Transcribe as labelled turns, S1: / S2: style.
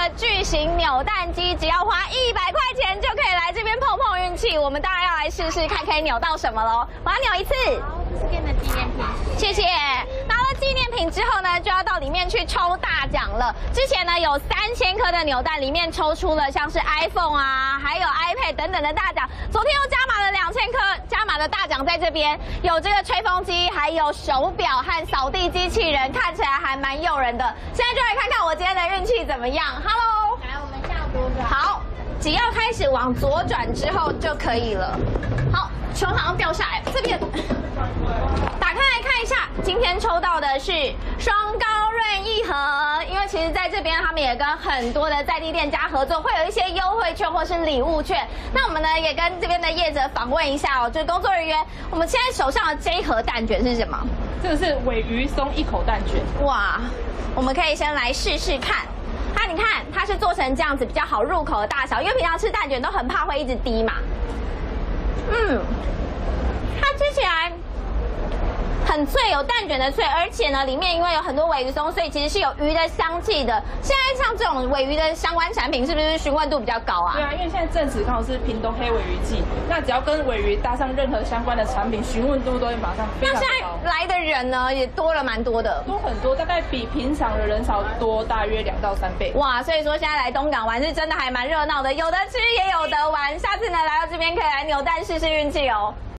S1: 巨型扭蛋机，只要花100块钱就可以来这边碰碰运气。我们当然要来试试看可以扭到什么喽。我要扭一次。
S2: 好，这是给你的纪念品。
S1: 谢谢。拿了纪念品之后呢，就要到里面去抽大奖了。之前呢有3000颗的扭蛋，里面抽出了像是 iPhone 啊，还有 iPad 等等的大奖。昨天又加码了2000颗，加码的大奖在这边，有这个吹风机，还有手表和扫地机器人，看起来还蛮诱人的。现在就来看看我今天的运气怎么样。Hello，
S2: 来，我们下左转。
S1: 好，只要开始往左转之后就可以了。好，球好像掉下来，这边打开来看一下，今天抽到的是双高润一盒，因为其实在这边他们也跟很多的在地店家合作，会有一些优惠券或是礼物券。那我们呢也跟这边的业者访问一下哦，就是工作人员，我们现在手上的这一盒蛋卷是什么？
S3: 这个是鲔鱼松一口蛋卷。
S1: 哇，我们可以先来试试看。你看，它是做成这样子比较好入口的大小，因为平常吃蛋卷都很怕会一直滴嘛。它吃起来很脆，有蛋卷的脆，而且呢，里面因为有很多鲔鱼松，所以其实是有鱼的香气的。现在像这种鲔鱼的相关产品，是不是询问度比较高啊？
S3: 对啊，因为现在正值刚好是屏东黑鲔鱼季，那只要跟鲔鱼搭上任何相关的产品，询问度都会马上非常高。
S1: 那现在来的人呢，也多了蛮多的，
S3: 多很多，大概比平常的人潮多大约2到3倍。
S1: 哇，所以说现在来东港玩是真的还蛮热闹的，有的吃也有得玩。下次呢来到这边可以来扭蛋试试运气哦。